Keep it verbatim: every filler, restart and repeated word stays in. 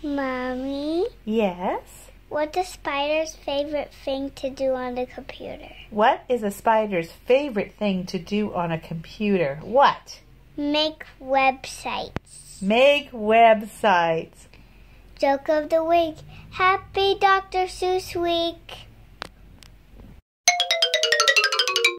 Mommy? Yes? What's a spider's favorite thing to do on the computer? What is a spider's favorite thing to do on a computer? What? Make websites. Make websites. Joke of the week. Happy Doctor Seuss Week.